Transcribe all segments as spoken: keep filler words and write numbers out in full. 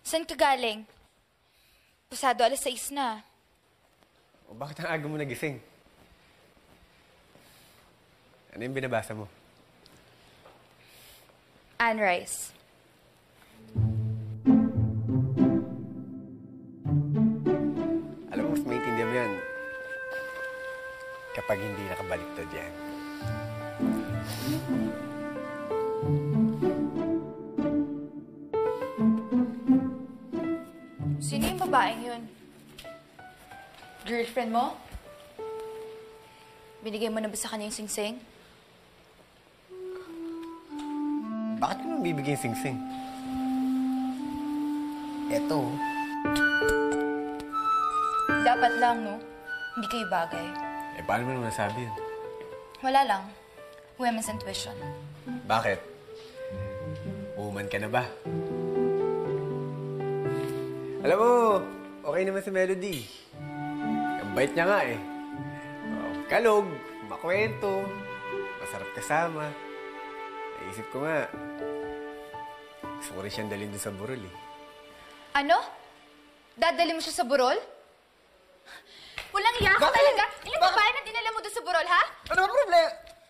Saan ka galing? Pasado alas sais na. O bakit ang aga mo nagising? Ano yung binabasa mo? Anne Rice. Alam mo, mas maintindihan mo yan kapag hindi nakabaliktad yan. Sino yung babaeng yun? Girlfriend mo? Binigay mo na ba sa kanya yung sing-sing? Bakit ko naman bibigyan yung sing-sing? Eto. Dapat lang, no? Hindi kayo bagay. Eh, paano mo naman nasabi yun? Wala lang. Women's intuition. Bakit? Woman ka na ba? Alam mo, okay naman si Melody. Ang bait niya nga eh. Oh, kalog, makwento, masarap kasama. Naisip ko nga, gusto ko rin siyang dalhin doon sa burol eh. Ano? Dadali mo siya sa burol? Walang iya ka talaga. Ilang babae na dinala mo doon sa burol, ha? Ano ba problema?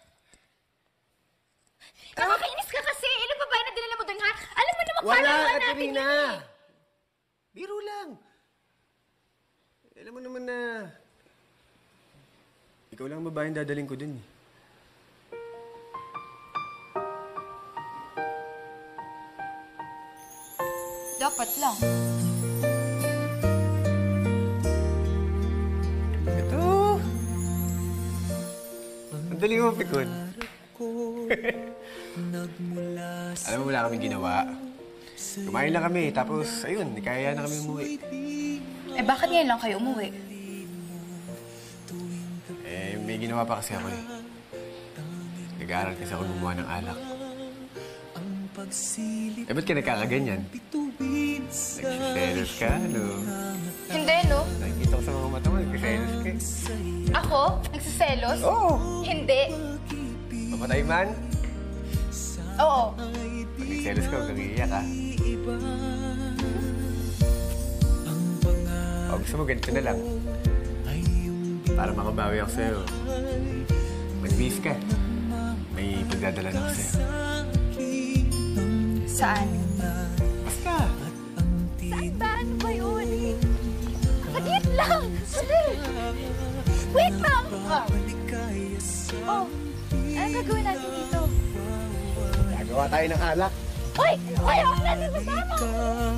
Nakakainis ka kasi. Ilang babae na dinala mo doon, ha? Alam mo naman Wala, paano natin Katerina! yun eh. Biro lang. Alam mo naman na ikaw lang ang babaeng dadaling ko dun eh. Dapat lang. Ito. Ang dali mo, Pikon. Alam mo, wala kaming ginawa. Kumain lang kami, tapos ayun, kaya na kami umuwi. Eh, bakit ngayon lang kayo umuwi? Eh, may ginawa pa kasi ako eh. Nag-aaral kasi ako gumawa ng alak. Eh, ba't ka nagkakaganyan? Nagsiselos ka, no? Hindi, no? Nakikita ko sa mga mata mo, nagsiselos ka eh. Ako? Nagsiselos? Oo! Hindi. Papatay man? Oo. Pag nagselos ka, huwag kang iiyak ha. O, gusto mo ganito na lang. Para makabawi ako sa'yo. Mag-beef ka. May pagdadala na ako sa'yo. Saan? Basta! Saan ba? Ano ba yun? Saglit lang! Saglit! Wait lang! Oh, ano gagawin natin dito? Gagawa tayo ng alak. Uy! Ayaw natin masama!